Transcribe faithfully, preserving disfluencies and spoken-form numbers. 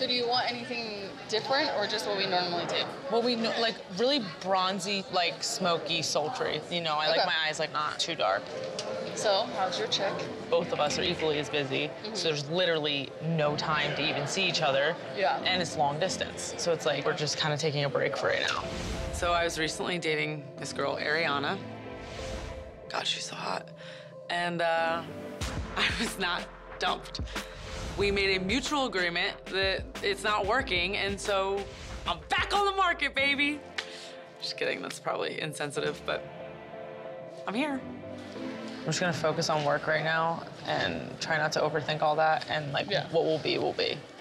So do you want anything different or just what we normally do? Well, we know, like really bronzy, like smoky, sultry. You know, I Okay. like my eyes like not too dark. So how's your chick? Both of us are equally as busy, mm-hmm. so there's literally no time to even see each other. Yeah. And it's long distance, so it's like we're just kind of taking a break for right now. So I was recently dating this girl, Ariana. God, she's so hot. And uh, I was not dumped. We made a mutual agreement that it's not working, and so I'm back on the market, baby. Just kidding, that's probably insensitive, but I'm here. I'm just gonna focus on work right now and try not to overthink all that, and like, yeah. what will be, will be.